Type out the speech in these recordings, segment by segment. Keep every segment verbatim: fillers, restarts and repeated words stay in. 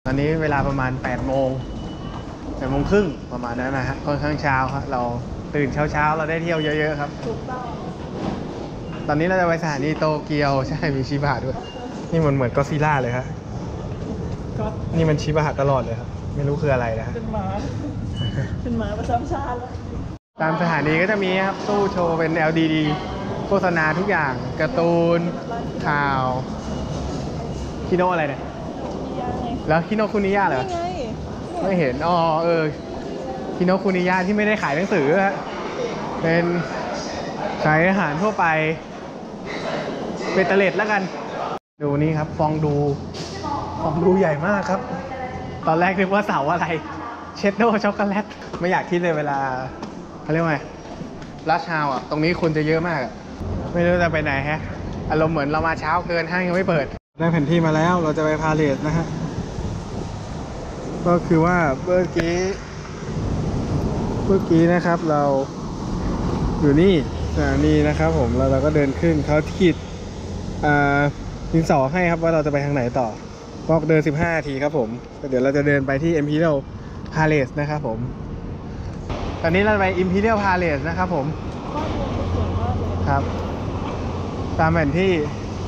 ตอนนี้เวลาประมาณแปดโมงแปดโมงครึ่งประมาณนั้นนะฮะค่อนข้างเช้าครับเราตื่นเช้าๆเราได้เที่ยวเยอะๆครับถูกต้องตอนนี้เราจะไปสถานีโตเกียวใช่มีชิบะด้วยนี่มันเหมือนก็ซิล่าเลยครับนี่มันชิบะตลอดเลยครับไม่รู้คืออะไรนะเป็นหมาเป็นหมาประจำชาติแล้วตามสถานีก็จะมีครับตู้โชว์เป็น แอล ดี ดี โฆษณาทุกอย่างการ์ตูนข่าวคิโนะอะไรเนี่ยแล้วคิโนะคุนิยะเหรอไม่เห็นอ๋อเออคิโนะคุนิยะที่ไม่ได้ขายหนังสือฮะเป็นขายอาหารทั่วไปเบตเตอร์เลดแล้วกันดูนี่ครับฟองดูฟองดูใหญ่มากครับตอนแรกนึกว่าเสาอะไรเชดโดช็อกโกแลตไม่อยากคิดเลยเวลาเขาเรียกว่าไงรัชฮาวอ่ะตรงนี้คนจะเยอะมากไม่รู้จะไปไหนฮะอารมณ์เหมือนเรามาเช้าเกินห้างยังไม่เปิดได้แผนที่มาแล้วเราจะไปพาเลทนะฮะก็คือว่าเมื่อกี้เมื่อกี้นะครับเราอยู่นี่สถานีนะครับผมแล้วเราก็เดินขึ้นเขาขีดอ่าดินสอให้ครับว่าเราจะไปทางไหนต่อบอกเดินสิบห้านาทีครับผมเดี๋ยวเราจะเดินไปที่ Imperial Palace นะครับผมตอนนี้เราไป Imperial Palace นะครับผมครับตามแผนที่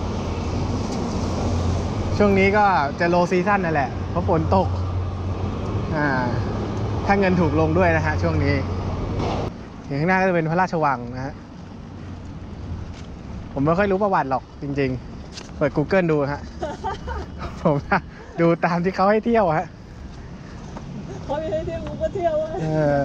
ช่วงนี้ก็จะโลซีซั่นนั่นแหละเพราะฝนตกอ่าถ้าเงินถูกลงด้วยนะฮะช่วงนี้อย่างข้างหน้าก็จะเป็นพระราชวังนะฮะผมไม่ค่อยรู้ประวัติหรอกจริงๆเปิด Google ดูฮะ ผมดูตามที่เขาให้เที่ยวฮะเขาไม่ให้เที่ยวกูก็เที่ยวเออ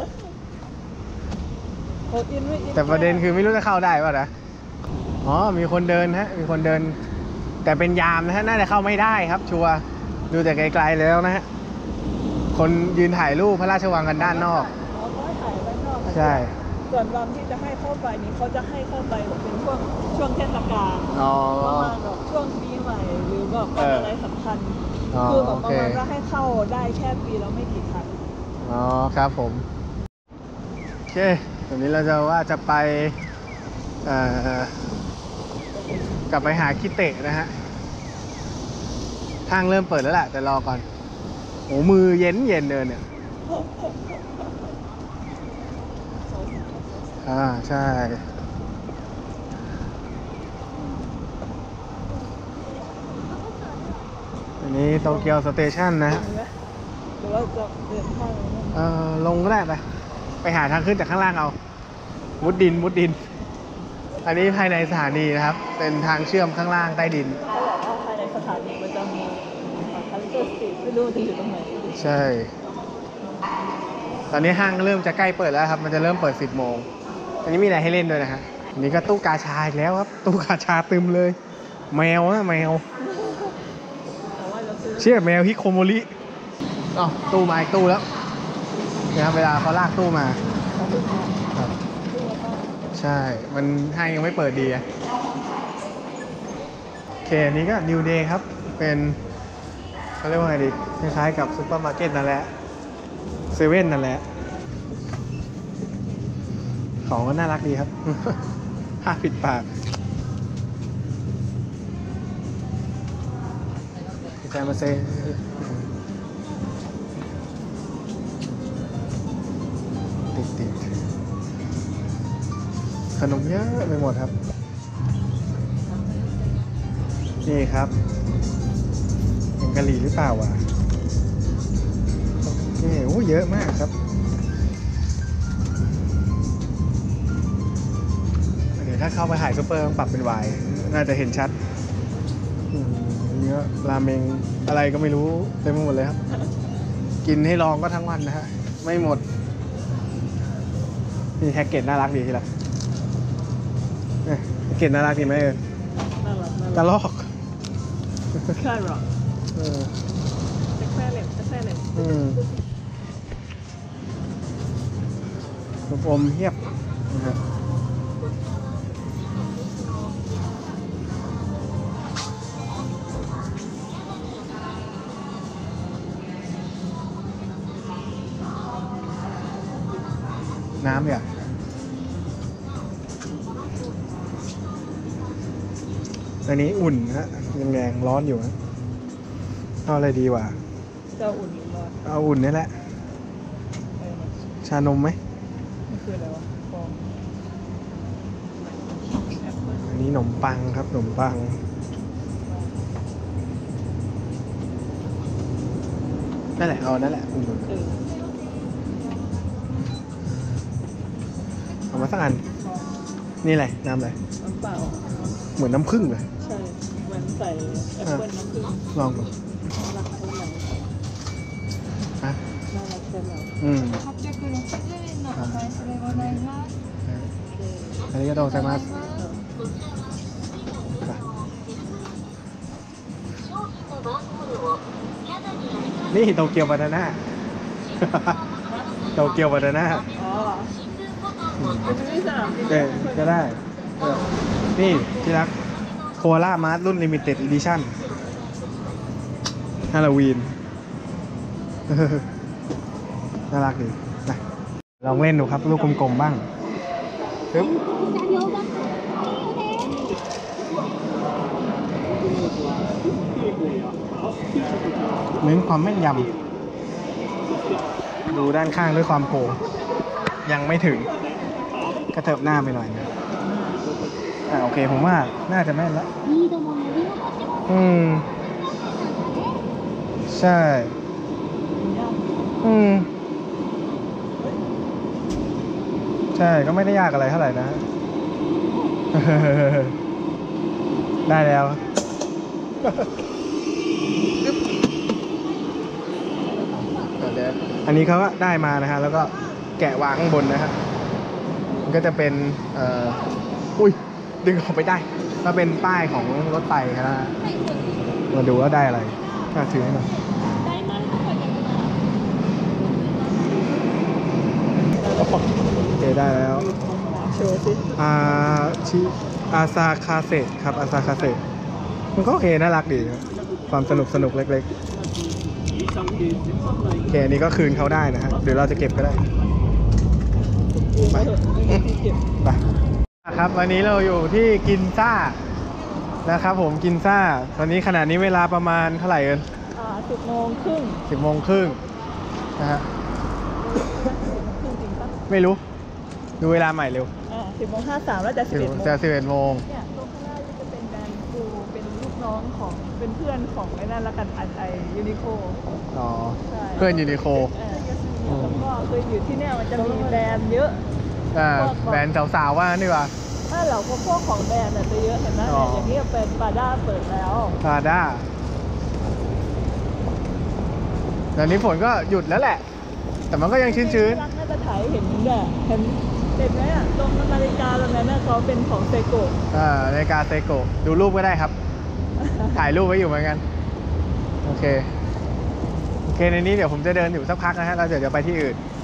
อินไม่อินแต่ประเด็นคือไม่รู้จะเข้าได้ป่ะนะอ๋อมีคนเดินฮะมีคนเดินแต่เป็นยามนะฮะน่าจะเข้าไม่ได้ครับชัวร์ดูแต่ไกลๆแล้วนะฮะคนยืนถ่ายรูปพระราชวังกันด้านนอกถ่ายด้านนอกใช่ส่วนวันที่จะให้เข้าไปนี้เขาจะให้เข้าไปเป็นช่วงช่วงเทศกาลประมาณแบบช่วงปีใหม่หรือแบบวันอะไรสำคัญคือแบบประมาณว่าให้เข้าได้แค่ปีแล้วไม่กี่ครั้งอ๋อครับผมโอเคตอนนี้เราจะว่าจะไปกลับไปหาคิเตะนะฮะทางเริ่มเปิดแล้วแหละแต่รอก่อนโอ้มือเย็นเย็นเดินเนี่ยอ่าใช่อันนี้โตเกียวสเตชันนะฮะหรือว่าจะเดินทางเออลงก็ได้ไปไปหาทางขึ้นจากข้างล่างเอามุดดินมุดดินอันนี้ภายในสถานีนะครับเป็นทางเชื่อมข้างล่างใต้ดินเขาบอกว่าภายในสถานีมันจะมีคัลเจอร์สตรีทไม่รู้จะอยู่ตรงไหนใช่ตอนนี้ห้างเริ่มจะใกล้เปิดแล้วครับมันจะเริ่มเปิดสิบโมงอันนี้มีอะไรให้เล่นด้วยนะฮะอันนี้ก็ตู้กาชาอีกแล้วครับตู้กาชาตึมเลยแมวนะแมวเชื่อแมวฮิโคโมริอ๋อตู้มาอีกตู้แล้วนะครับเวลาเขาลากตู้มาครับใช่มันห้างยังไม่เปิดดีอะโอเคอันนี้ก็ New Day ครับเป็นเขาเรียกว่าไงดีคล้ายๆกับซุปเปอร์มาร์เก็ตนั่นแหละเซเว่นนั่นแหละของก็น่ารักดีครับ ผ้าปิดปากพี่แจมาเซติดติดขนมเยอะไปหมดครับนี่ครับเป็นกะหรี่หรือเปล่าวะโอเคโอ้เยอะมากครับเดี๋ยวถ้าเข้าไปถ่ายซุปเปอร์ต้องปรับเป็นวายน่าจะเห็นชัดเนื้อราเมงอะไรก็ไม่รู้เต็มไปหมดเลยครับกินให้ลองก็ทั้งวันนะฮะไม่หมดนี่แพ็กเกจน่ารักดีทีละแพ็กเกจน่ารักดีไหมเออน่ารักกระลอกแค่หรอเออจะแค่เล็บจะแค่เล็บอืมลูกอมเทียบนะฮะน้ำเนี่ยอันนี้อุ่นฮะยังแรงร้อนอยู่ฮะเอาอะไรดีวะเจ้าอุ่นหรือร้อนเอาอุ่นนี่แหละเออชานมไหมมันคืออะไรวะฟองแอปเปิ้ลอันนี้ขนมปังครับขนมปังนั่นแหละเอานั่นแหละอุ่นเออๆเอามาสักอันฟองนี่แหละน้ำอะไรน้ำเปล่าเหมือนน้ำผึ้งเลยใช่เหมือนใส่แอปเปิ้ลน้ำผึ้งลองดูน่ารักเท่าไหร่อ่ะน่ารักเท่าไหร่อืมはっぴゃくろくじゅうえんのお返しでございます。 อันนี้ก็โดนไซมัสนี่โตเกียวบานาน่า โตเกียวบานาน่าอ๋อเป็นที่สนามบินเออก็ได้เออนี่ที่รักโคอาล่ามาร์ทรุ่นลิมิเต็ดอีดิชั่นฮาโลวีน น่ารักดีนะลองเล่นดูครับ ลูกกลมๆบ้างปึ๊บเน้นความแม่นยำดูด้านข้างด้วยความโกงยังไม่ถึงกระเถิบหน้าไปหน่อยนะอ่าโอเคผมว่าน่าจะแม่นแล้วอืมใช่อืมใช่ก็ไม่ได้ยากอะไรเท่าไหร่นะ ได้แล้ว อันนี้เขาก็ได้มานะฮะแล้วก็แกะวางข้างบนนะฮะมันก็จะเป็นเอ่ออุ้ยดึงออกไปได้ก็เป็นป้ายของรถไฟนะฮะมาดูว่าได้อะไรน่าถือให้หน่อยโอเคได้แล้วโชว์สิอาชิอาซาคาเซครับอาซาคาเซมันก็โอเคน่ารักดีครับความสนุกสนุกเล็กๆโอเคอันนี้ก็คืนเขาได้นะฮะเดี๋ยวเราจะเก็บก็ได้ไปไปครับวันนี้เราอยู่ที่กินซ่านะครับผมกินซ่าตอนนี้ขณะนี้เวลาประมาณเท่าไหร่เอิญอ่าสิบโมงครึ่งสิบโมงครึ่งนะฮะครึ่งจริงปะไม่รู้ดูเวลาใหม่เร็วอ่าสิบโมงห้าสามแล้วจะสิบเอ็ดโมงจะสิบเอ็ดโมงเนี่ยตรงข้างหน้านี่จะเป็นแบรนด์ฟูเป็นลูกน้องของเป็นเพื่อนของไอ้นั่นละกันอันไอยูนิโคอ๋อใช่เพื่อนยูนิโคเออแล้วก็คืออยู่ที่เนี่ยมันจะมีแบรนด์เยอะอ่าแบรนด์สาวๆว่านี่ว่าถ้าเราก็พวกของแบรนด์เนี่ยจะเยอะเห็นไหมอ๋อเนี่ยอย่างนี้เป็นปาด้าเปิดแล้วพาด้าตอนนี้ฝนก็หยุดแล้วแหละ แต่มันก็ยังชื้นรักน่าจะถ่ายเห็นเนี่ยเห็นเห็นไหมอ่ะตรงนาฬิกาตรงนั้นน่ะเขาเป็นของเซโกะๆอ่านาฬิกาเซโกะดูรูปก็ได้ครับ ถ่ายรูปไว้อยู่เหมือนกัน โอเค โอเคในนี้เดี๋ยวผมจะเดินอยู่สักพักนะฮะแล้วเดี๋ยวจะไปที่อื่น